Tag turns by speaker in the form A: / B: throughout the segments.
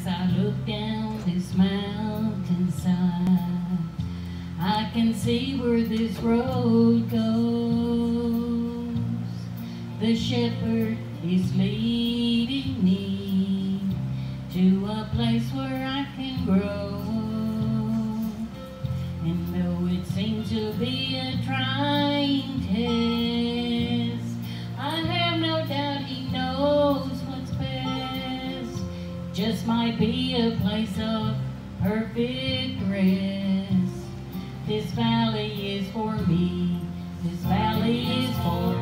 A: As I look down this mountainside, I can see where this road goes. The shepherd is leading me to a place where I can grow. And though it seems to be a trying test, I have no doubt he knows what's best. Just might be a place of perfect rest. This valley is for me. This valley is for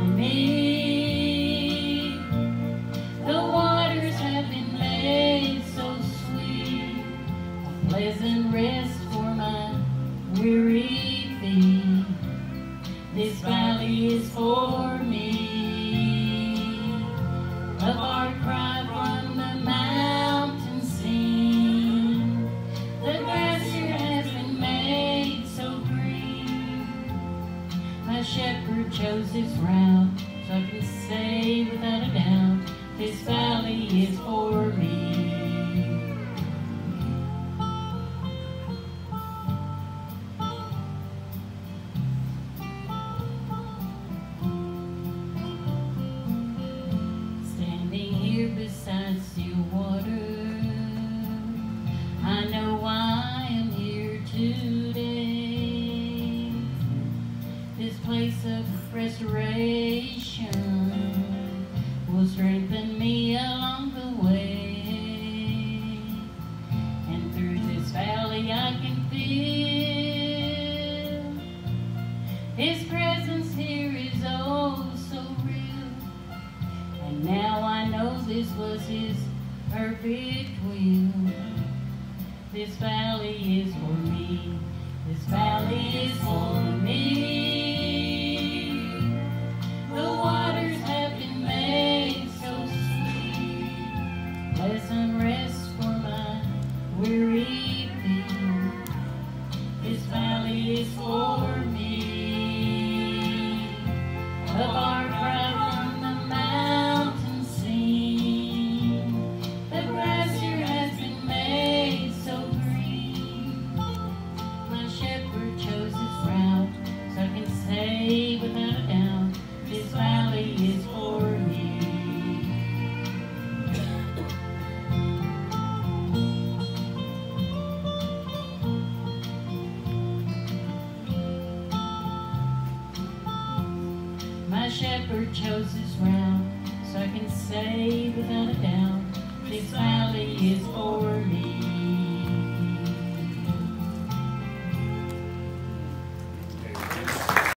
A: me. The waters have been made so sweet, a pleasant rest for my weary feet. This valley is for me. A far cry from the mountain scene. The grass here has been made so green. My shepherd chose this route, so I can say without a doubt, this valley is for me. Beside still water, I know why I'm here today. This place of restoration will strengthen me along the way. And through this valley I can feel His presence here is oh so real. And now I know this was His perfect will. This valley is for me. This valley is for me. The waters have been made so sweet, pleasant rest for my weary feet. This valley is for me. A far cry from the mountain scene. The grass here has been made so green. My shepherd chose this route, so I can say without a doubt, this valley is for me. My shepherd chose this route,